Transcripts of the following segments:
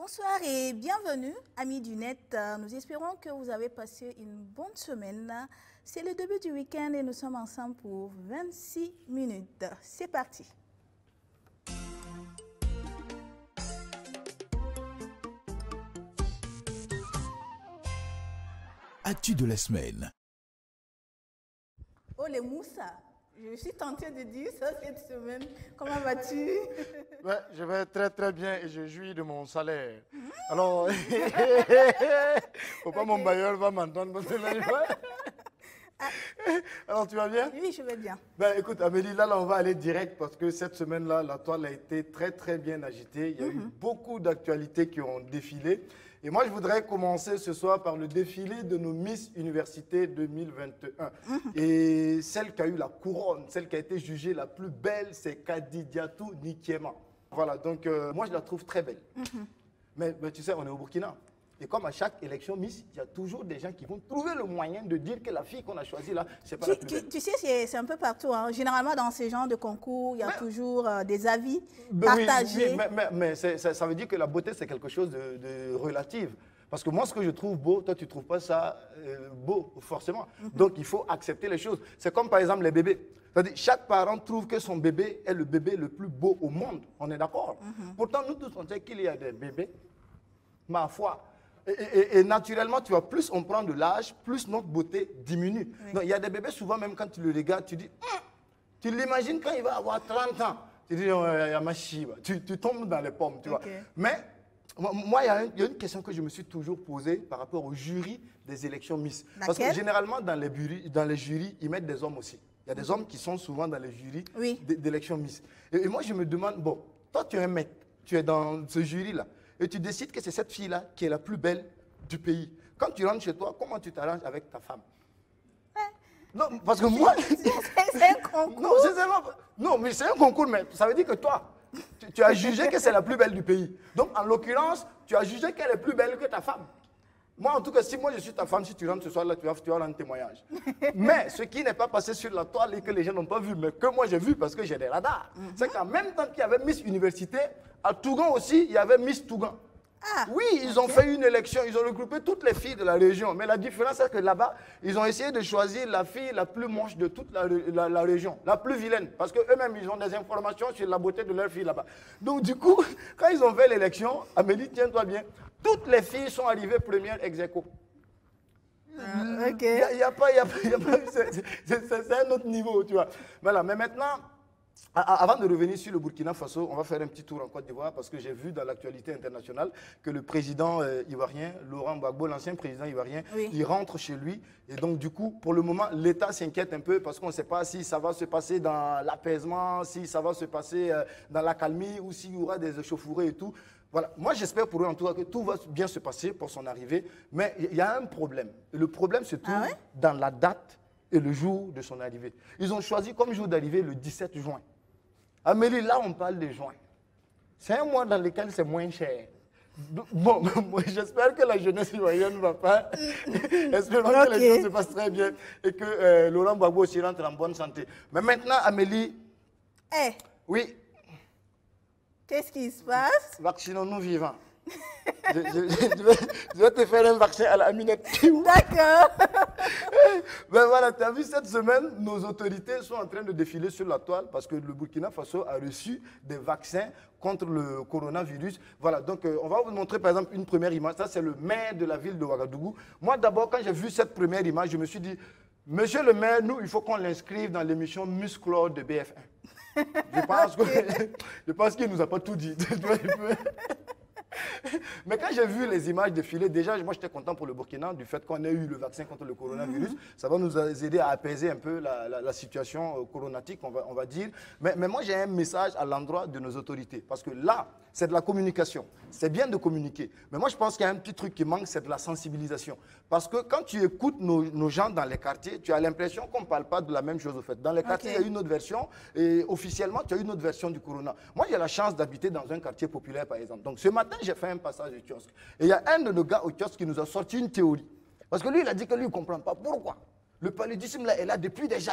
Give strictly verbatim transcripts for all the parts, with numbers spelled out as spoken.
Bonsoir et bienvenue, amis du net. Nous espérons que vous avez passé une bonne semaine. C'est le début du week-end et nous sommes ensemble pour vingt-six minutes. C'est parti. Actu de la semaine. Oh les moussa, je suis tentée de dire ça cette semaine. Comment vas-tu? Ouais, je vais très très bien et je jouis de mon salaire. Mmh. Alors, faut pas okay. Mon bailleur va m'entendre. Ah. Alors, tu vas bien? Oui, je vais bien. Ben, écoute, Amélie, là, là, on va aller direct parce que cette semaine-là, la toile a été très très bien agitée. Il y a mmh. eu beaucoup d'actualités qui ont défilé. Et moi, je voudrais commencer ce soir par le défilé de nos Miss Université deux mille vingt et un. Mmh. Et celle qui a eu la couronne, celle qui a été jugée la plus belle, c'est Kadidiatou Nikiema. Voilà, donc euh, moi, je la trouve très belle. Mmh. Mais, mais tu sais, on est au Burkina. Et comme à chaque élection Miss, il y a toujours des gens qui vont trouver le moyen de dire que la fille qu'on a choisie là, c'est pas tu, la plus belle. Tu, tu sais, c'est un peu partout. Hein. Généralement, dans ces genres de concours, il y a mais, toujours euh, des avis ben partagés. Oui, oui, mais mais, mais ça, ça veut dire que la beauté, c'est quelque chose de, de relatif. Parce que moi, ce que je trouve beau, toi, tu ne trouves pas ça euh, beau, forcément. Mm-hmm. Donc, il faut accepter les choses. C'est comme, par exemple, les bébés. C'est-à-dire, chaque parent trouve que son bébé est le bébé le plus beau au monde. On est d'accord? Mm-hmm. Pourtant, nous tous, on sait qu'il y a des bébés, ma foi. Et, et, et naturellement, tu vois, plus on prend de l'âge, plus notre beauté diminue. Oui. Donc, il y a des bébés, souvent, même quand tu le regardes, tu dis, hm, tu l'imagines quand il va avoir trente ans. Tu dis, oh, il y a ma chiba. Tu, tu tombes dans les pommes, tu okay. vois. Mais, moi, il y, a un, il y a une question que je me suis toujours posée par rapport au jury des élections Miss. Laquelle? Parce que généralement, dans les, bureaux, dans les jurys, ils mettent des hommes aussi. Il y a des hommes qui sont souvent dans les jurys oui. d'élections Miss. Et, et moi, je me demande, bon, toi, tu es un mec, tu es dans ce jury-là. Et tu décides que c'est cette fille-là qui est la plus belle du pays. Quand tu rentres chez toi, comment tu t'arranges avec ta femme? Ouais. Non, parce que moi... C'est un concours. Non, non, mais c'est un concours, mais ça veut dire que toi, tu, tu as jugé que c'est la plus belle du pays. Donc, en l'occurrence, tu as jugé qu'elle est plus belle que ta femme. Moi, en tout cas, si moi je suis ta femme, si tu rentres ce soir-là, tu vas, tu vas rendre témoignage. Mais ce qui n'est pas passé sur la toile et que les gens n'ont pas vu, mais que moi j'ai vu parce que j'ai des radars, mm-hmm. c'est qu'en même temps qu'il y avait Miss Université, à Tougan aussi, il y avait Miss Tougan. Ah, oui, ils okay. ont fait une élection, ils ont regroupé toutes les filles de la région. Mais la différence, c'est que là-bas, ils ont essayé de choisir la fille la plus moche de toute la, la, la région, la plus vilaine. Parce qu'eux-mêmes, ils ont des informations sur la beauté de leur fille là-bas. Donc, du coup, quand ils ont fait l'élection, Amélie, tiens-toi bien, toutes les filles sont arrivées premières ex aequo. Ah, ok. Il n'y a, a pas, il y a, il y a pas c'est un autre niveau, tu vois. Voilà, mais maintenant... Avant de revenir sur le Burkina Faso, on va faire un petit tour en Côte d'Ivoire parce que j'ai vu dans l'actualité internationale que le président euh, ivoirien, Laurent Gbagbo, l'ancien président ivoirien, oui. il rentre chez lui. Et donc, du coup, pour le moment, l'État s'inquiète un peu parce qu'on ne sait pas si ça va se passer dans l'apaisement, si ça va se passer euh, dans la calmie ou s'il y aura des échauffourées et tout. Voilà. Moi, j'espère pour eux en tout cas que tout va bien se passer pour son arrivée. Mais il y a un problème. Et le problème se trouve ah ouais? dans la date et le jour de son arrivée. Ils ont choisi comme jour d'arrivée le dix-sept juin. Amélie, là, on parle de juin. C'est un mois dans lequel c'est moins cher. Bon, j'espère que la jeunesse ivoirienne ne va pas. Espérons okay. que les choses se passent très bien et que euh, Laurent Gbagbo aussi rentre en bonne santé. Mais maintenant, Amélie... Eh hey. Oui. Qu'est-ce qui se passe? Vaccinons-nous vivants. je, je, je, vais, je vais te faire un vaccin à la minette. D'accord. Ben voilà, tu as vu cette semaine, nos autorités sont en train de défiler sur la toile parce que le Burkina Faso a reçu des vaccins contre le coronavirus. Voilà, donc euh, on va vous montrer par exemple une première image. Ça, c'est le maire de la ville de Ouagadougou. Moi, d'abord, quand j'ai vu cette première image, je me suis dit, monsieur le maire, nous, il faut qu'on l'inscrive dans l'émission Musclor de B F un. Je pense que, je pense qu'il ne nous a pas tout dit. Mais quand j'ai vu les images défiler, déjà, moi, j'étais content pour le Burkina du fait qu'on ait eu le vaccin contre le coronavirus. Mm-hmm. Ça va nous aider à apaiser un peu la, la, la situation euh, coronatique, on va, on va dire. Mais, mais moi, j'ai un message à l'endroit de nos autorités. Parce que là, c'est de la communication. C'est bien de communiquer. Mais moi, je pense qu'il y a un petit truc qui manque, c'est de la sensibilisation. Parce que quand tu écoutes nos, nos gens dans les quartiers, tu as l'impression qu'on ne parle pas de la même chose au fait. Dans les quartiers, okay. il y a une autre version. Et officiellement, tu as une autre version du corona. Moi, j'ai la chance d'habiter dans un quartier populaire, par exemple. Donc, ce matin, j'ai fait un passage au kiosque. Et il y a un de nos gars au kiosque qui nous a sorti une théorie. Parce que lui, il a dit que lui, il ne comprend pas. Pourquoi? Le paludisme, là, est là depuis des années.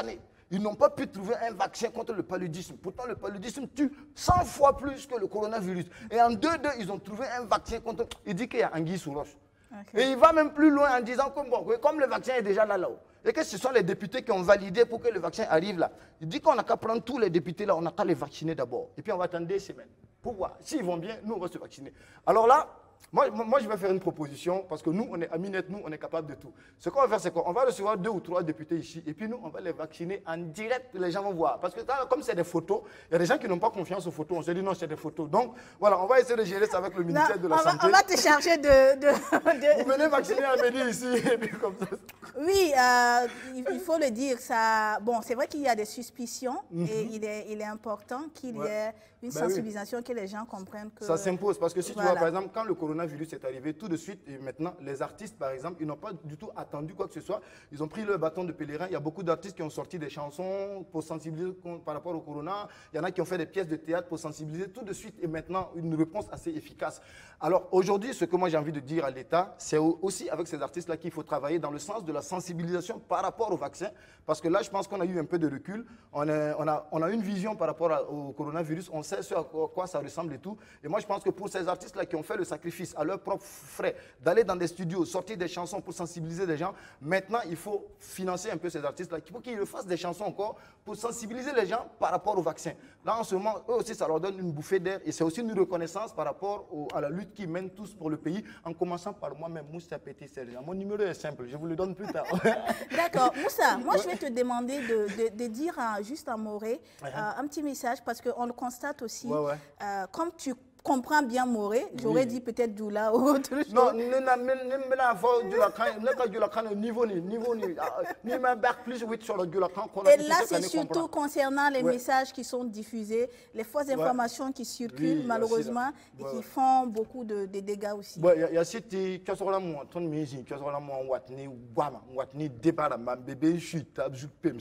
Ils n'ont pas pu trouver un vaccin contre le paludisme. Pourtant, le paludisme tue cent fois plus que le coronavirus. Et en deux deux, ils ont trouvé un vaccin contre... Il dit qu'il y a anguille sous roche. Okay. Et il va même plus loin en disant que bon, comme le vaccin est déjà là, là-haut, et que ce sont les députés qui ont validé pour que le vaccin arrive là. Il dit qu'on n'a qu'à prendre tous les députés là, on n'a qu'à les vacciner d'abord. Et puis on va attendre des semaines pour voir. S'ils vont bien, nous on va se vacciner. Alors là, Moi, moi, je vais faire une proposition parce que nous, on est Aminet, nous, on est capable de tout. Ce qu'on va faire, c'est quoi? On va recevoir deux ou trois députés ici et puis nous, on va les vacciner en direct. Les gens vont voir. Parce que là, comme c'est des photos, il y a des gens qui n'ont pas confiance aux photos. On se dit non, c'est des photos. Donc, voilà, on va essayer de gérer ça avec le ministère non, de la on Santé. Va, on va te charger de... de, de... Vous venez vacciner à Mehdi ici et puis comme ça. Oui, euh, il, il faut le dire. Ça, bon, c'est vrai qu'il y a des suspicions mm-hmm. et il est, il est important qu'il ouais. y ait une ben sensibilisation, oui. que les gens comprennent que... Ça s'impose parce que si voilà. tu vois, par exemple, quand le coronavirus est arrivé, tout de suite, et maintenant, les artistes, par exemple, ils n'ont pas du tout attendu quoi que ce soit. Ils ont pris leur bâton de pèlerin. Il y a beaucoup d'artistes qui ont sorti des chansons pour sensibiliser par rapport au corona. Il y en a qui ont fait des pièces de théâtre pour sensibiliser tout de suite et maintenant une réponse assez efficace. Alors aujourd'hui, ce que moi j'ai envie de dire à l'État, c'est aussi avec ces artistes-là qu'il faut travailler dans le sens de la sensibilisation par rapport au vaccin. Parce que là, je pense qu'on a eu un peu de recul. On a, on a, on a une vision par rapport à, au coronavirus. On sait ce à quoi, quoi ça ressemble et tout. Et moi, je pense que pour ces artistes-là qui ont fait le sacrifice à leur propre frais, d'aller dans des studios, sortir des chansons pour sensibiliser des gens. Maintenant, il faut financer un peu ces artistes-là pour qu'ils fassent des chansons encore pour sensibiliser les gens par rapport au vaccin. Là, en ce moment, eux aussi, ça leur donne une bouffée d'air et c'est aussi une reconnaissance par rapport au, à la lutte qu'ils mènent tous pour le pays, en commençant par moi-même, Moussa Petit Sergent. Mon numéro est simple, je vous le donne plus tard. D'accord. Moussa, moi, je vais te demander de, de, de dire à, juste à Moré uh-huh. euh, un petit message parce qu'on le constate aussi, ouais, ouais. Euh, comme tu comprends bien Moré, j'aurais oui. dit peut-être Doula ou autre chose. Non, ne n'a pas du niveau ni niveau ni ni ma bac plus huit sur le Dulacan. Et là, c'est surtout concernant les ouais. messages qui sont diffusés, les fausses informations ouais. qui circulent oui, malheureusement et ouais. qui font beaucoup de, de dégâts aussi. Oui, il y a cette qui sont là moi, ton musique, qui sont là moi, watni guama, watni débat ma bébé chute, abjou pem.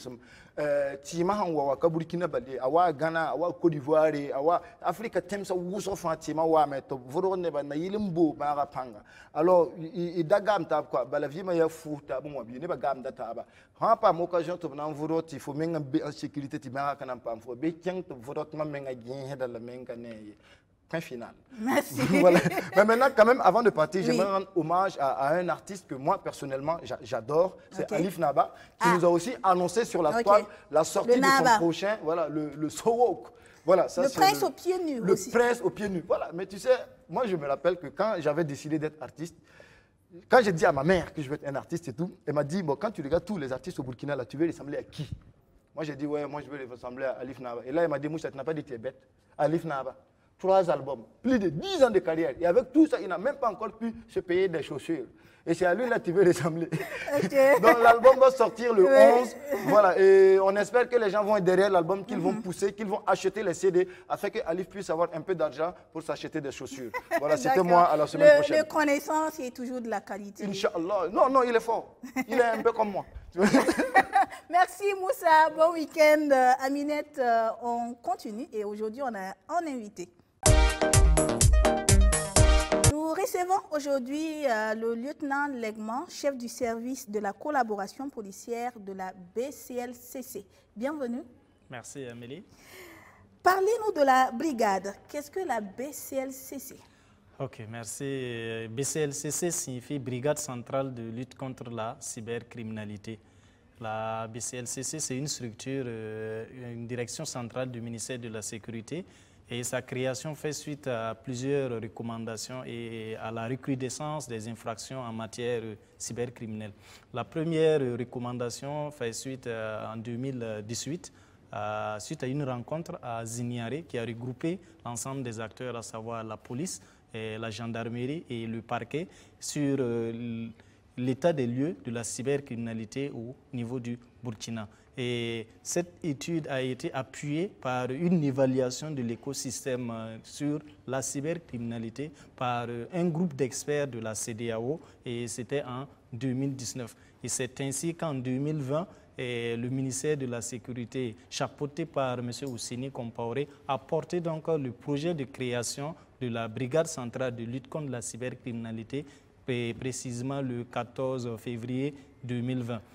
Tima hanwa Burkina Faso, awa Ghana, awa Côte d'Ivoire, awa Afrique temsa wuso fatima wa meto vorone ba na yilimbo ba panga. Alors i dagam tab quoi, ba la vie ma ya futa bon bi ne ba gam data ba. Ha pa mo occasion to na voroti il faut menga be en sécurité ti ba kana pam fo be tiang to vorot ma menga gien da la menga ne. Point final. Merci. Voilà. Mais maintenant, quand même, avant de partir, oui. j'aimerais rendre hommage à, à un artiste que moi, personnellement, j'adore. C'est okay. Alif Naba, qui ah. nous a aussi annoncé sur la okay. toile la sortie le de Naba. son prochain, voilà, le, le Sowok. Voilà, ça, le prince le, aux pieds nus Le aussi. prince aux pieds nus. Voilà. Mais tu sais, moi, je me rappelle que quand j'avais décidé d'être artiste, quand j'ai dit à ma mère que je veux être un artiste et tout, elle m'a dit, bon, quand tu regardes tous les artistes au Burkina, là, tu veux ressembler à qui? Moi, j'ai dit, ouais, moi, je veux ressembler à Alif Naba. Et là, elle m'a dit, Moussa, tu n'as pas dit que tu es bête. Alif Naba. Trois albums, plus de dix ans de carrière. Et avec tout ça, il n'a même pas encore pu se payer des chaussures. Et c'est à lui là que tu veux ressembler. Okay. Donc l'album va sortir le oui. onze. Voilà. Et on espère que les gens vont être derrière l'album, qu'ils mm-hmm. vont pousser, qu'ils vont acheter les C D afin que Alif puisse avoir un peu d'argent pour s'acheter des chaussures. Voilà, c'était moi à la semaine le, prochaine. Le connaissance est toujours de la qualité. Inch'Allah. Non, non, il est fort. Il est un peu comme moi. Merci Moussa. Bon week-end. Aminet, euh, on continue et aujourd'hui on a un invité. Nous recevons aujourd'hui euh, le lieutenant Legman, chef du service de la collaboration policière de la B C L C C. Bienvenue. Merci Amélie. Parlez-nous de la brigade. Qu'est-ce que la B C L C C? Ok, merci. B C L C C signifie Brigade centrale de lutte contre la cybercriminalité. La B C L C C, c'est une structure, euh, une direction centrale du ministère de la Sécurité. Et sa création fait suite à plusieurs recommandations et à la recrudescence des infractions en matière cybercriminelle. La première recommandation fait suite en deux mille dix-huit, euh, suite à une rencontre à Ziniaré qui a regroupé l'ensemble des acteurs, à savoir la police, et la gendarmerie et le parquet, sur euh, l'état des lieux de la cybercriminalité au niveau du Burkina. Et cette étude a été appuyée par une évaluation de l'écosystème sur la cybercriminalité par un groupe d'experts de la C E D E A O et c'était en deux mille dix-neuf. Et c'est ainsi qu'en deux mille vingt, et le ministère de la Sécurité, chapeauté par M. Ousseni Compaoré, a porté donc le projet de création de la Brigade centrale de lutte contre la cybercriminalité, précisément le quatorze février deux mille vingt.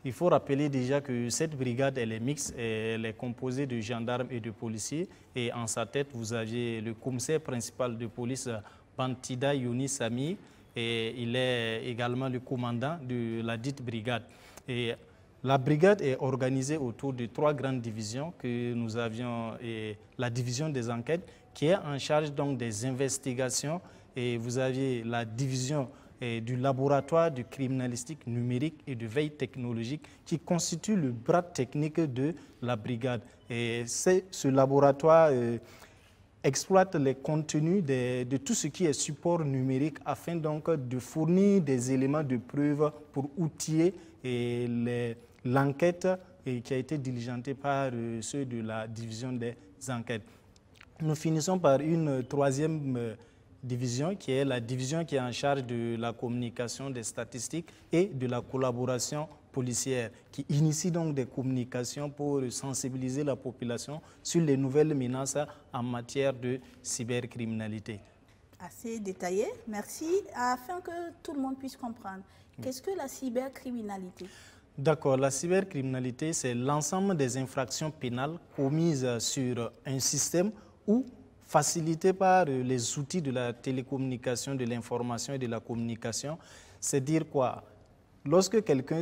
Il faut rappeler déjà que cette brigade, elle est mixte, elle est composée de gendarmes et de policiers. Et en sa tête, vous aviez le commissaire principal de police, Bantida Youni Sami, et il est également le commandant de la dite brigade. Et la brigade est organisée autour de trois grandes divisions que nous avions. Et la division des enquêtes qui est en charge donc des investigations, et vous aviez la division et du laboratoire de criminalistique numérique et de veille technologique qui constitue le bras technique de la brigade. Et ce laboratoire euh, exploite les contenus de, de tout ce qui est support numérique afin donc de fournir des éléments de preuve pour outiller l'enquête qui a été diligentée par euh, ceux de la division des enquêtes. Nous finissons par une troisième euh, division qui est la division qui est en charge de la communication des statistiques et de la collaboration policière, qui initie donc des communications pour sensibiliser la population sur les nouvelles menaces en matière de cybercriminalité. Assez détaillé, merci. Afin que tout le monde puisse comprendre, qu'est-ce que la cybercriminalité? D'accord, la cybercriminalité, c'est l'ensemble des infractions pénales commises sur un système ou facilité par les outils de la télécommunication, de l'information et de la communication. C'est dire quoi? Lorsque quelqu'un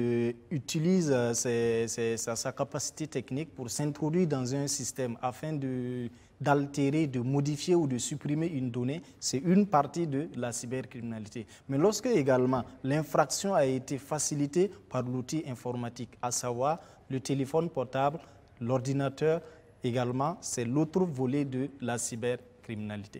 utilise ses, ses, sa, sa capacité technique pour s'introduire dans un système afin d'altérer, de, de modifier ou de supprimer une donnée, c'est une partie de la cybercriminalité. Mais lorsque également l'infraction a été facilitée par l'outil informatique, à savoir le téléphone portable, l'ordinateur, également, c'est l'autre volet de la cybercriminalité.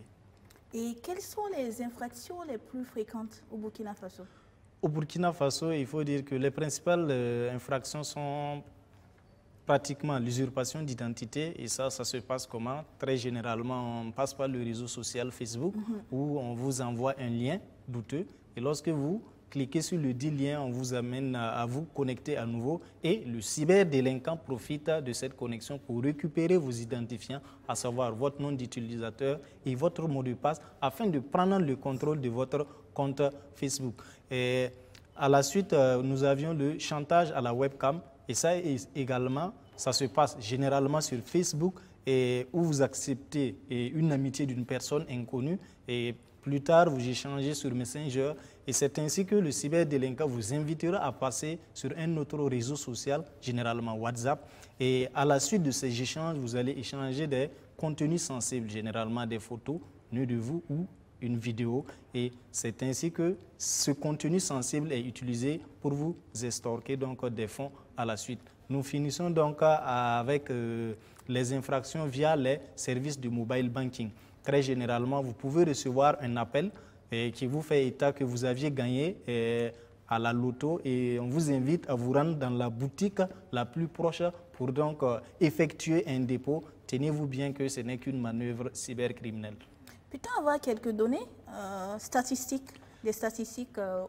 Et quelles sont les infractions les plus fréquentes au Burkina Faso? Au Burkina Faso, il faut dire que les principales euh, infractions sont pratiquement l'usurpation d'identité. Et ça, ça se passe comment? Très généralement, on passe par le réseau social Facebook, mm-hmm. où on vous envoie un lien douteux. Et lorsque vous cliquez sur le dit lien, on vous amène à, à vous connecter à nouveau et le cyberdélinquant profite de cette connexion pour récupérer vos identifiants, à savoir votre nom d'utilisateur et votre mot de passe, afin de prendre le contrôle de votre compte Facebook. Et à la suite, nous avions le chantage à la webcam et ça également, ça se passe généralement sur Facebook et où vous acceptez une amitié d'une personne inconnue et plus tard, vous échangez sur Messenger et c'est ainsi que le cyberdélinquant vous invitera à passer sur un autre réseau social, généralement WhatsApp. Et à la suite de ces échanges, vous allez échanger des contenus sensibles, généralement des photos nues de vous ou une vidéo. Et c'est ainsi que ce contenu sensible est utilisé pour vous estorquer donc des fonds à la suite. Nous finissons donc avec euh, les infractions via les services de mobile banking. Très généralement, vous pouvez recevoir un appel eh, qui vous fait état que vous aviez gagné eh, à la loto et on vous invite à vous rendre dans la boutique la plus proche pour donc euh, effectuer un dépôt. Tenez-vous bien que ce n'est qu'une manœuvre cybercriminelle. Peut-on avoir quelques données euh, statistiques, des statistiques euh...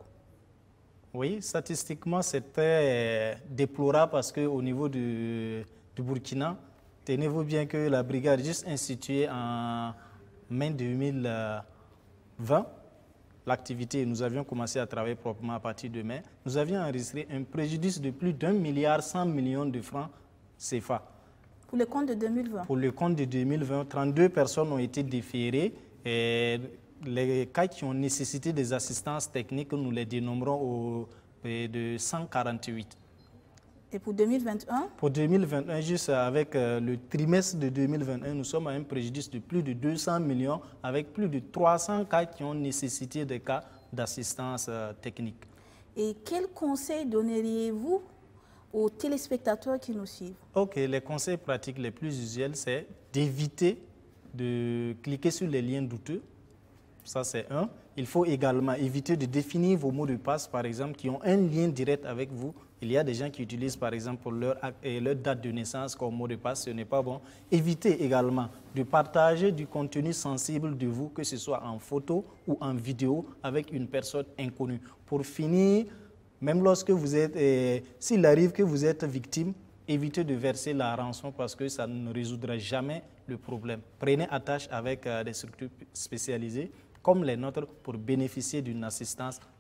Oui, statistiquement, c'est très déplorable parce qu'au niveau du, du Burkina, tenez-vous bien que la brigade juste instituée en mai deux mille vingt, l'activité, nous avions commencé à travailler proprement à partir de mai, nous avions enregistré un préjudice de plus d'un milliard cent millions de francs C F A. Pour le compte de deux mille vingt? Pour le compte de deux mille vingt, trente-deux personnes ont été déférées et les cas qui ont nécessité des assistances techniques, nous les dénombrons au, de cent quarante-huit. Et pour deux mille vingt et un? Pour deux mille vingt et un, juste avec euh, le trimestre de deux mille vingt et un, nous sommes à un préjudice de plus de deux cents millions, avec plus de trois cents cas qui ont nécessité des cas d'assistance euh, technique. Et quels conseils donneriez-vous aux téléspectateurs qui nous suivent? Ok, les conseils pratiques les plus usuels, c'est d'éviter de cliquer sur les liens douteux. Ça, c'est un. Il faut également éviter de définir vos mots de passe, par exemple, qui ont un lien direct avec vous. Il y a des gens qui utilisent, par exemple, leur, leur date de naissance comme mot de passe. Ce n'est pas bon. Évitez également de partager du contenu sensible de vous, que ce soit en photo ou en vidéo, avec une personne inconnue. Pour finir, même lorsque vous êtes, eh, s'il arrive que vous êtes victime, évitez de verser la rançon parce que ça ne résoudra jamais le problème. Prenez attache avec euh, des structures spécialisées comme les nôtres pour bénéficier d'une assistance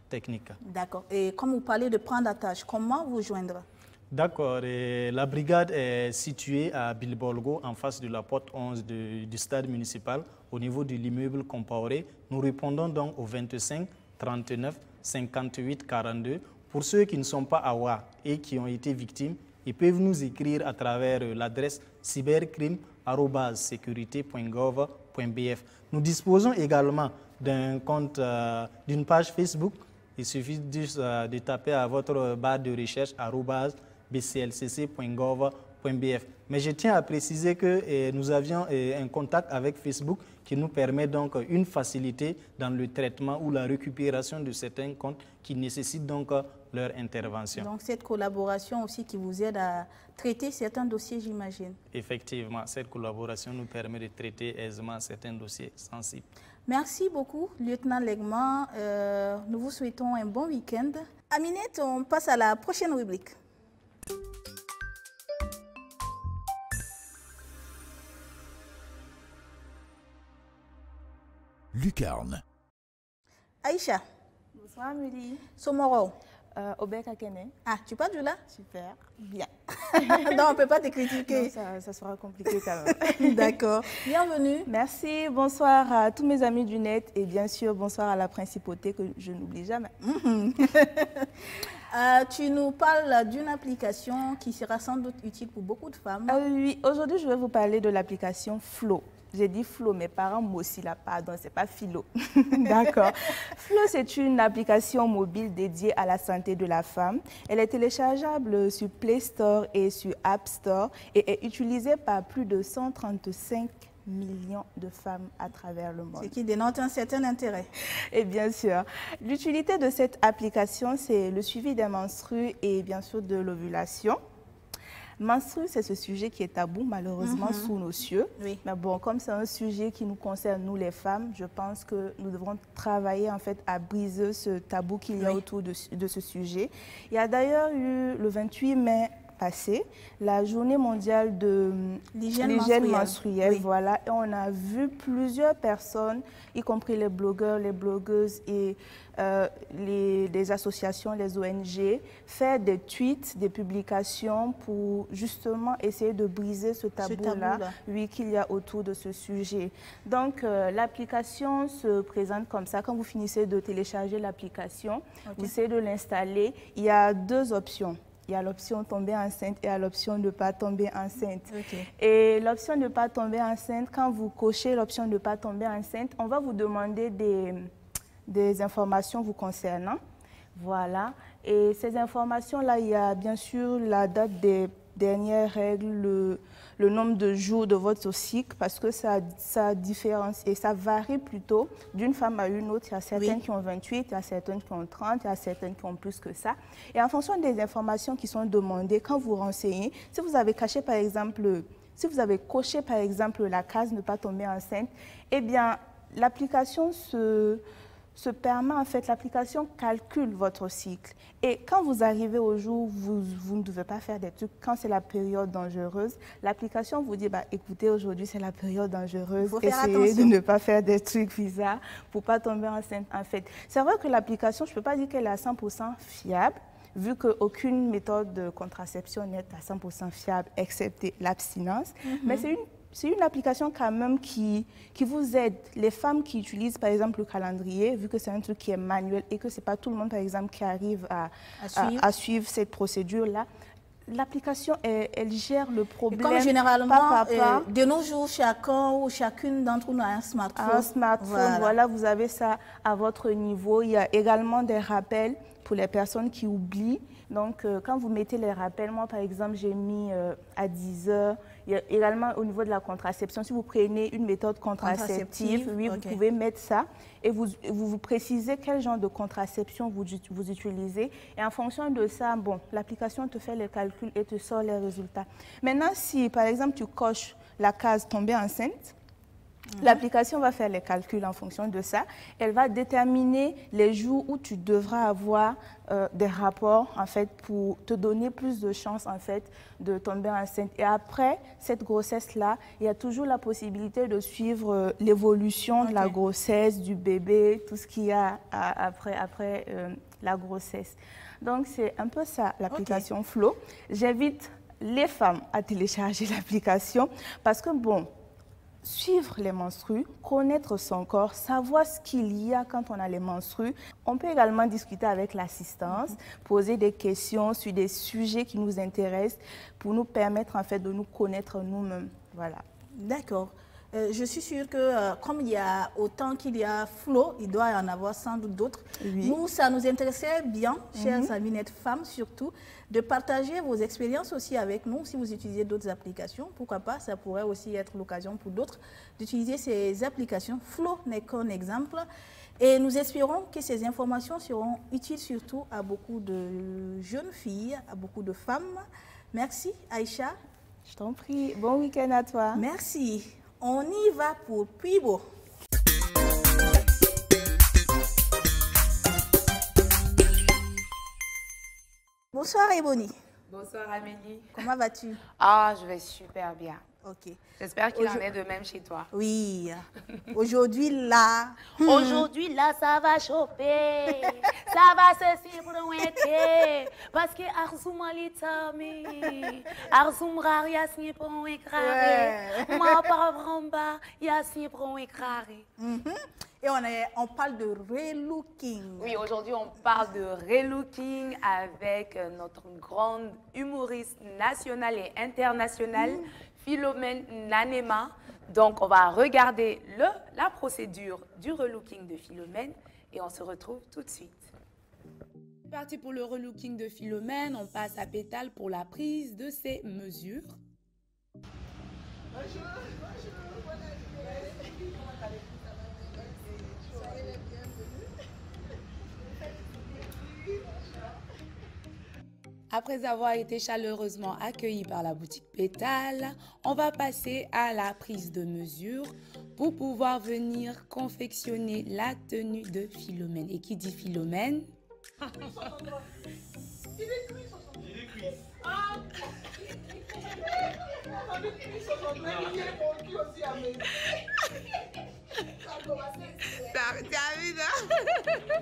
techniques. D'accord. Et comme vous parlez de prendre attache, comment vous joindre? D'accord. La brigade est située à Bilbolgo, en face de la porte onze de, du stade municipal, au niveau de l'immeuble Compaoré. Nous répondons donc au vingt-cinq trente-neuf cinquante-huit quarante-deux. Pour ceux qui ne sont pas à Ouar et qui ont été victimes, ils peuvent nous écrire à travers l'adresse cybercrime arobase sécurité point gouv point b f. Nous disposons également d'un compte, euh, d'une page Facebook. Il suffit juste euh, de taper à votre barre de recherche arobase b c l c c point gouv point b f. Mais je tiens à préciser que eh, nous avions eh, un contact avec Facebook qui nous permet donc une facilité dans le traitement ou la récupération de certains comptes qui nécessitent donc leur intervention. Donc cette collaboration aussi qui vous aide à traiter certains dossiers, j'imagine. Effectivement, cette collaboration nous permet de traiter aisément certains dossiers sensibles. Merci beaucoup, lieutenant Legman. Euh, nous vous souhaitons un bon week-end. Aminette, on passe à la prochaine rubrique. Lucarne. Aïcha. Bonsoir Amélie. Somoro. Euh, Obek Akene. Ah, tu parles du là? Super. Bien. Non, on ne peut pas te critiquer. Non, ça, ça sera compliqué quand même. D'accord. Bienvenue. Merci. Bonsoir à tous mes amis du net et bien sûr, bonsoir à la principauté que je n'oublie jamais. Mm-hmm. euh, tu nous parles d'une application qui sera sans doute utile pour beaucoup de femmes. Euh, oui, aujourd'hui, je vais vous parler de l'application Flow. J'ai dit Flow, mes parents m'oscillent là, pardon, c'est pas Philo. D'accord. Flow, c'est une application mobile dédiée à la santé de la femme. Elle est téléchargeable sur Play Store et sur App Store et est utilisée par plus de cent trente-cinq millions de femmes à travers le monde. Ce qui dénote un certain intérêt. Et bien sûr, l'utilité de cette application, c'est le suivi des menstrues et bien sûr de l'ovulation. Menstrues, c'est ce sujet qui est tabou, malheureusement, mm-hmm. sous nos cieux. Oui. Mais bon, comme c'est un sujet qui nous concerne, nous les femmes, je pense que nous devrons travailler en fait à briser ce tabou qu'il y a oui. autour de, de ce sujet. Il y a d'ailleurs eu le vingt-huit mai passé, la journée mondiale de l'hygiène menstruelle, menstruelle oui. voilà, et on a vu plusieurs personnes, y compris les blogueurs, les blogueuses et euh, les, les associations, les O N G, faire des tweets, des publications pour justement essayer de briser ce tabou-là, tabou oui, qu'il y a autour de ce sujet. Donc, euh, l'application se présente comme ça. Quand vous finissez de télécharger l'application, okay. vous essayez de l'installer. Il y a deux options. Il y a l'option tomber enceinte et l'option de ne pas tomber enceinte. Okay. Et l'option de ne pas tomber enceinte, quand vous cochez l'option de ne pas tomber enceinte, on va vous demander des, des informations vous concernant. Voilà. Et ces informations-là, il y a bien sûr la date des dernières règles, le, le nombre de jours de votre cycle, parce que ça, ça différencie et ça varie plutôt d'une femme à une autre. Il y a certaines oui. qui ont vingt-huit, il y a certaines qui ont trente, il y a certaines qui ont plus que ça. Et en fonction des informations qui sont demandées, quand vous renseignez, si vous avez caché par exemple, si vous avez coché par exemple la case ne pas tomber enceinte, eh bien l'application se... se permet, en fait, l'application calcule votre cycle. Et quand vous arrivez au jour où vous, vous ne devez pas faire des trucs, quand c'est la période dangereuse, l'application vous dit, bah, écoutez, aujourd'hui, c'est la période dangereuse. Essayez de ne pas faire des trucs bizarres pour ne pas tomber enceinte, en fait. C'est vrai que l'application, je ne peux pas dire qu'elle est à cent pour cent fiable, vu qu'aucune méthode de contraception n'est à cent pour cent fiable, excepté l'abstinence. Mm-hmm. Mais c'est une C'est une application quand même qui, qui vous aide. Les femmes qui utilisent par exemple le calendrier, vu que c'est un truc qui est manuel et que ce n'est pas tout le monde par exemple qui arrive à, à, suivre. à, à suivre cette procédure-là, l'application, elle, elle gère le problème. Et comme généralement, pas, pas, pas. Euh, de nos jours, chacun ou chacune d'entre nous a un smartphone. Un smartphone, voilà. voilà, vous avez ça à votre niveau. Il y a également des rappels pour les personnes qui oublient. Donc, euh, quand vous mettez les rappels, moi, par exemple, j'ai mis euh, à dix heures. Il y a également au niveau de la contraception, si vous prenez une méthode contraceptive, oui, okay. vous pouvez mettre ça et vous, vous vous précisez quel genre de contraception vous, vous utilisez. Et en fonction de ça, bon, l'application te fait les calculs et te sort les résultats. Maintenant, si, par exemple, tu coches la case tomber enceinte, Mmh. L'application va faire les calculs en fonction de ça. Elle va déterminer les jours où tu devras avoir euh, des rapports en fait, pour te donner plus de chances en fait, de tomber enceinte. Et après cette grossesse-là, il y a toujours la possibilité de suivre euh, l'évolution okay. de la grossesse, du bébé, tout ce qu'il y a à, après, après euh, la grossesse. Donc c'est un peu ça l'application okay. Flow. J'invite les femmes à télécharger l'application parce que bon, suivre les menstrues, connaître son corps, savoir ce qu'il y a quand on a les menstrues. On peut également discuter avec l'assistance, mm-hmm. poser des questions sur des sujets qui nous intéressent pour nous permettre en fait de nous connaître nous-mêmes. Voilà. D'accord. Euh, je suis sûre que euh, comme il y a autant qu'il y a Flow, il doit y en avoir sans doute d'autres. Oui. Nous, ça nous intéressait bien, chers mm-hmm. amis net femmes surtout, de partager vos expériences aussi avec nous. Si vous utilisez d'autres applications, pourquoi pas, ça pourrait aussi être l'occasion pour d'autres d'utiliser ces applications. Flow n'est qu'un exemple. Et nous espérons que ces informations seront utiles surtout à beaucoup de jeunes filles, à beaucoup de femmes. Merci Aïcha. Je t'en prie. Bon week-end à toi. Merci. On y va pour Puibo. Bonsoir Ebony. Bonsoir Amélie. Comment vas-tu? Ah, je vais super bien. Ok. J'espère qu'il en est de même chez toi. Oui. Aujourd'hui, là... Aujourd'hui, là, ça va choper. Ça va se cibrouiller. Parce que Arzoum alitami. Arzoum rare, yasni pour un écraré. Ma pavramba, yasni pour un écraré. Et on, est, on parle de relooking. Oui, aujourd'hui, on parle de relooking avec notre grande humoriste nationale et internationale, mmh. Philomène Nanema. Donc, on va regarder le, la procédure du relooking de Philomène et on se retrouve tout de suite. C'est parti pour le relooking de Philomène. On passe à Pétale pour la prise de ses mesures. Bonjour, bonjour, Après avoir été chaleureusement accueillis par la boutique Pétale, on va passer à la prise de mesure pour pouvoir venir confectionner la tenue de Philomène. Et qui dit Philomène? Il est cuit, il est cuit. Ah! T'as vu ça?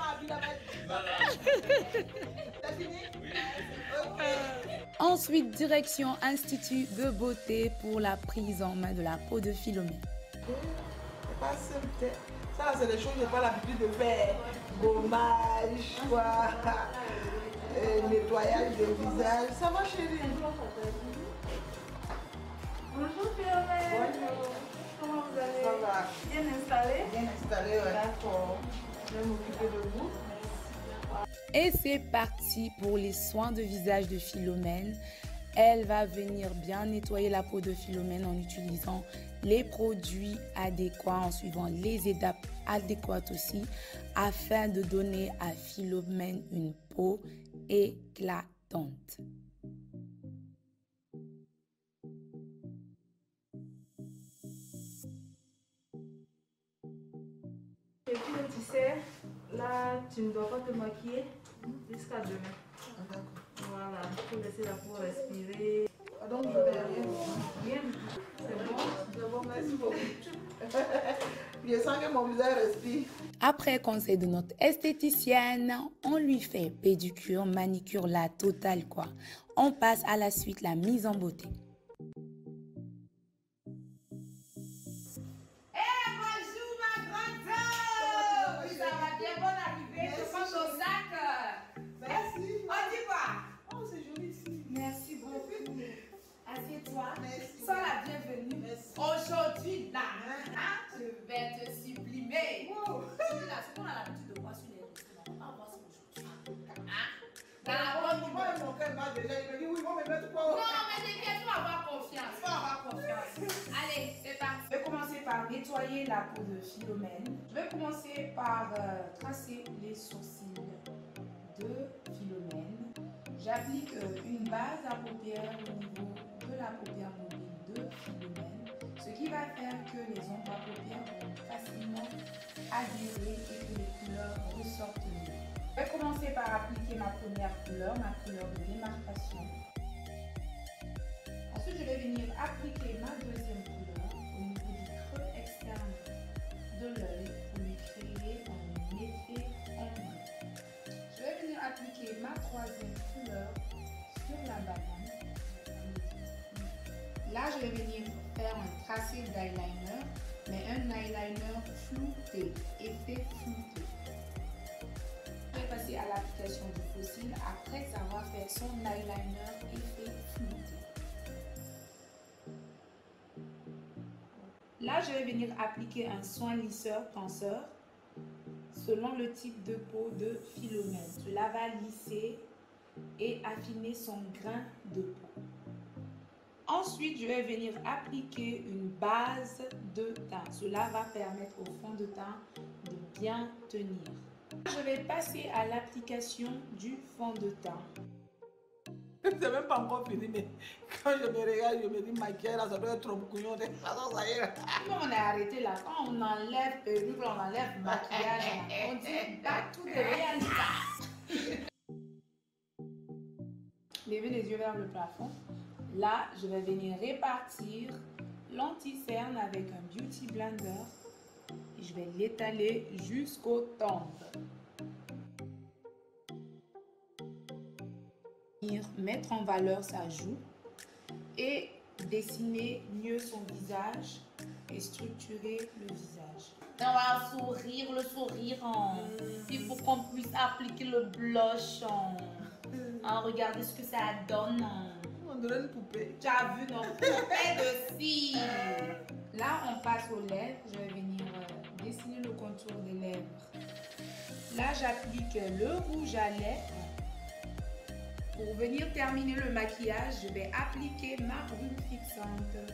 Ensuite, direction Institut de beauté pour la prise en main de la peau de Philomène. C'est pas simple. Ça, c'est des choses que je n'ai pas l'habitude de faire. Gommage, quoi. Euh, nettoyage de visage. Ça va, chérie? Bonjour Philomène. Bonjour. Comment vous allez? Ça va. Bien installé? Bien installé, ouais. D'accord. Je vais m'occuper de vous. Et c'est parti pour les soins de visage de Philomène. Elle va venir bien nettoyer la peau de Philomène en utilisant les produits adéquats, en suivant les étapes adéquates aussi, afin de donner à Philomène une peau éclatante. Et puis tu sais, là tu ne dois pas te maquiller jusqu'à demain. D'accord. Voilà, il faut laisser la peau respirer. Ah, donc je vais rien. Rien. C'est bon? C'est bon, merci beaucoup. Je sens que mon visage respire. Après conseil de notre esthéticienne, on lui fait pédicure, manicure, la totale quoi. On passe à la suite, la mise en beauté. Sois la bienvenue. Aujourd'hui, là, hein, je vais te sublimer. Wow. Là, ce qu'on a l'habitude de voir sur les réseaux, on va voir ça aujourd'hui. Hein? Dans la bonne Moi, mon cœur m'a déjà dit, oui, moi, mais mettre quoi? Non, mais t'inquiète, tu vas avoir confiance. Tu vas avoir confiance. Allez, c'est parti. Je vais commencer par nettoyer la peau de Philomène. Je vais commencer par euh, tracer les sourcils de Philomène. J'applique euh, une base à paupières au niveau de la paupière mobile de Philomène, ce qui va faire que les ombres adhérer et que les couleurs ressortent mieux. Je vais commencer par appliquer ma première couleur, ma couleur de démarcation. Ensuite, je vais venir appliquer ma deuxième couleur au niveau du creux externe de l'œil pour lui créer un effet ombre. Je vais venir appliquer ma troisième couleur sur la banane. Là, je vais venir faire un tracé d'eyeliner, mais un eyeliner flouté, effet flouté. Je vais passer à l'application du fossile après avoir fait son eyeliner effet flouté. Là, je vais venir appliquer un soin lisseur-tenseur selon le type de peau de Philomène. Cela va lisser et affiner son grain de peau. Ensuite, je vais venir appliquer une base de teint. Cela va permettre au fond de teint de bien tenir. Je vais passer à l'application du fond de teint. C'est même pas encore fini, mais quand je me regarde, je me dis, maquillage, là, ça doit être trop bouillon. Ça y est. Comment on est arrêté là? Quand on enlève perruque, on enlève maquillage, on dit, bah, tout devient ça. Levez les yeux vers le plafond. Là, je vais venir répartir l'anti-cerne avec un beauty blender et je vais l'étaler jusqu'au temple. Mettre en valeur sa joue et dessiner mieux son visage et structurer le visage. On va sourire, le sourire. Hein. Il faut qu'on puisse appliquer le blush. Hein. Hein, regardez ce que ça donne. Hein. On dirait une poupée. Tu as vu, non? Poupée de cire. Là, on passe aux lèvres. Je vais venir euh, dessiner le contour des lèvres. Là, j'applique le rouge à lèvres. Pour venir terminer le maquillage, je vais appliquer ma brume fixante.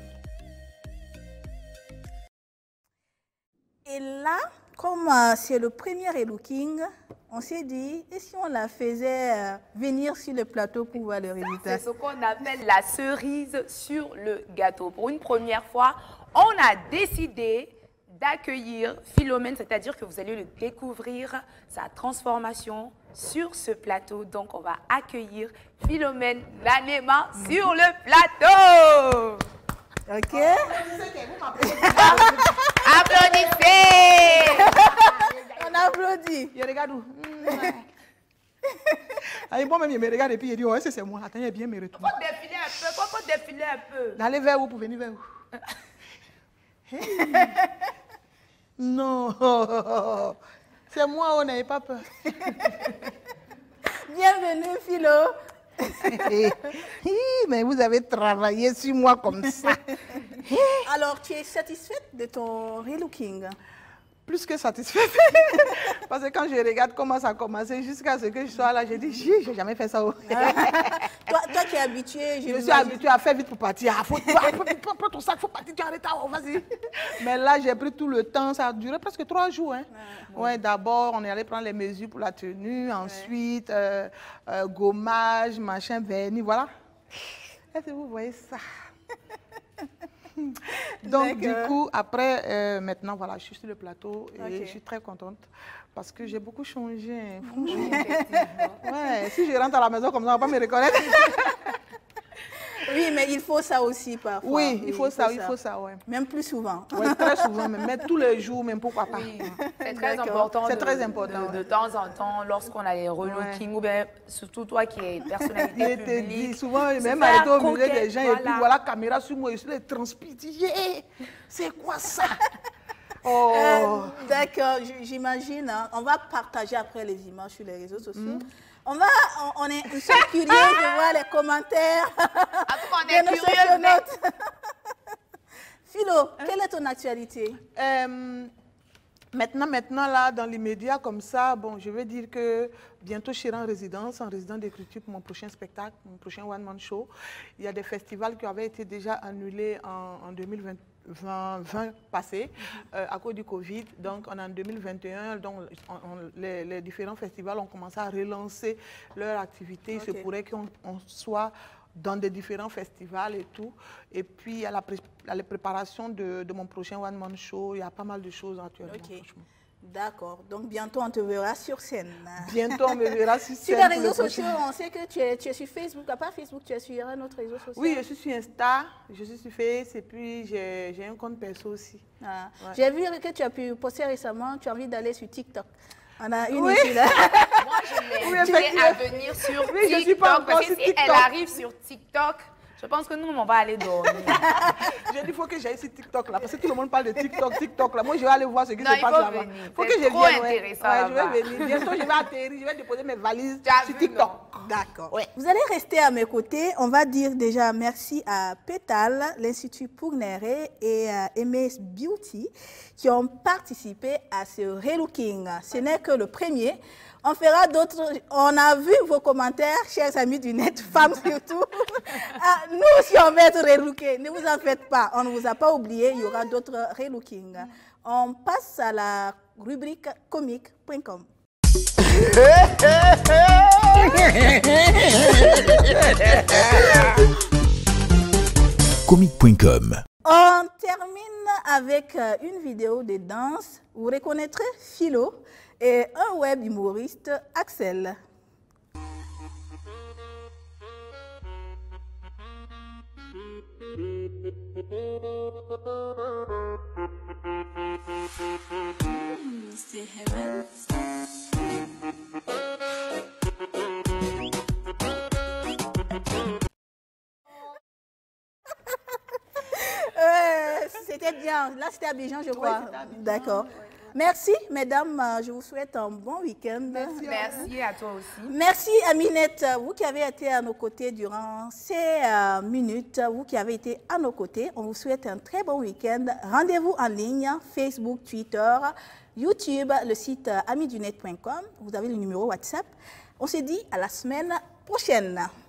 Et là, comme euh, c'est le premier relooking, on s'est dit, et si on la faisait euh, venir sur le plateau pour voir le résultat? C'est ce qu'on appelle la cerise sur le gâteau. Pour une première fois, on a décidé d'accueillir Philomène, c'est-à-dire que vous allez le découvrir, sa transformation sur ce plateau. Donc, on va accueillir Philomène Nanema mmh. sur le plateau. Ok. Applaudissez. On applaudit. Il regarde où? Allez, bon, même il me regarde et puis il dit, oh, c'est moi. Attends, il est bien me retourner. Faut défiler un peu, faut, faut défiler un peu. D'aller vers où pour venir vers où? Hey. Non, c'est moi, on n'avait pas peur. Bienvenue, Philo. Mais vous avez travaillé sur moi comme ça. Alors, tu es satisfaite de ton relooking? Plus que satisfaite. Parce que quand je regarde comment ça a commencé jusqu'à ce que je sois là, je dis, je n'ai jamais fait ça. toi, toi qui es habitué, je, je suis habituée à faire vite pour partir. Il faut prendre ton sac, il faut partir, tu arrêtes, oh, vas-y. Mais là, j'ai pris tout le temps, ça a duré presque trois jours. Hein. Ouais, ouais, d'abord, on est allé prendre les mesures pour la tenue, ensuite, ouais. euh, euh, gommage, machin, vernis, voilà. Est-ce que vous voyez ça? Donc, du coup, après, euh, maintenant, voilà, je suis sur le plateau et okay. je suis très contente parce que j'ai beaucoup changé, franchement. Ouais, si je rentre à la maison comme ça, on ne va pas me reconnaître. Oui, mais il faut ça aussi parfois. Oui, il, oui, faut, il faut ça, ça, il faut ça, ouais. Même plus souvent. Oui, très souvent, même, même tous les jours, même pourquoi pas. Oui, c'est très important. C'est très important. De, de temps en temps, lorsqu'on a les relooking, ouais. ou bien surtout toi qui es personnalité publique. Dit, souvent, même arrêté au milieu des gens, voilà. Et puis voilà, caméra sur moi, je suis les transpire. Yeah, c'est quoi ça? Oh. Euh, D'accord, j'imagine. Hein, on va partager après les images sur les réseaux sociaux. Mm. On va, on, on est ils sont curieux de voir les commentaires. On est curieux. Mais... Philo, hein? Quelle est ton actualité? euh, Maintenant, maintenant là, dans l'immédiat comme ça, bon, je vais dire que bientôt je serai en résidence, en résidence d'écriture pour mon prochain spectacle, mon prochain one-man show. Il y a des festivals qui avaient été déjà annulés en, en deux mille vingt. vingt, vingt passé mm-hmm. euh, à cause du Covid. Donc, on est en deux mille vingt et un, donc on, on, les, les différents festivals ont commencé à relancer leur activité. Okay. Il se pourrait qu'on soit dans des différents festivals et tout. Et puis, il y a la, pré la préparation de, de mon prochain one-man show. Il y a pas mal de choses actuellement, okay. franchement. D'accord. Donc, bientôt, on te verra sur scène. Bientôt, on me verra sur scène. Sur les réseaux sociaux, on sait que tu es, tu es sur Facebook. À part Facebook, tu es sur un autre réseau social. Oui, je suis sur Insta, je suis sur Facebook et puis j'ai un compte perso aussi. Ah. Ouais. J'ai vu que tu as pu poster récemment, tu as envie d'aller sur TikTok. On a une oui. ici, là. Moi, je l'ai dit à venir sur oui, TikTok. Je suis pas parce que sur si TikTok. elle arrive sur TikTok, je pense que nous, on va aller dormir. J'ai dit, il faut que j'aille sur TikTok là, parce que tout le monde parle de TikTok, TikTok là. Moi, je vais aller voir ce qui non, se passe là-bas. Il faut que je vienne. trop intéressant ouais, je vais venir. Bientôt, je vais atterrir, je vais déposer mes valises sur TikTok. D'accord. Ouais. Vous allez rester à mes côtés. On va dire déjà merci à Pétale, l'Institut Pourgnéré et à M S Beauty qui ont participé à ce relooking. Ce n'est que le premier. On fera d'autres. On a vu vos commentaires, chers amis du net, femmes surtout. Ah, nous aussi, on va être relookés. Ne vous en faites pas. On ne vous a pas oublié. Il y aura d'autres relookings. On passe à la rubrique comique point com. comique point com. On termine avec une vidéo de danse. Vous reconnaîtrez Philo et un web humoriste, Axel. euh, c'était bien. Là, c'était Abidjan, je crois. Oui, d'accord. Merci, mesdames. Je vous souhaite un bon week-end. Merci, Merci à toi aussi. Merci, Aminette, vous qui avez été à nos côtés durant ces euh, minutes, vous qui avez été à nos côtés. On vous souhaite un très bon week-end. Rendez-vous en ligne, Facebook, Twitter, YouTube, le site euh, amidunet point com. Vous avez le numéro WhatsApp. On se dit à la semaine prochaine.